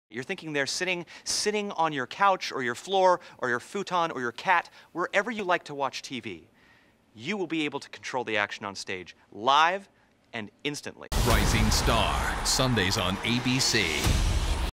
You're thinking they're sitting on your couch or your floor or your futon or your cat, wherever you like to watch TV. You will be able to control the action on stage live and instantly. Rising Star, Sundays on ABC.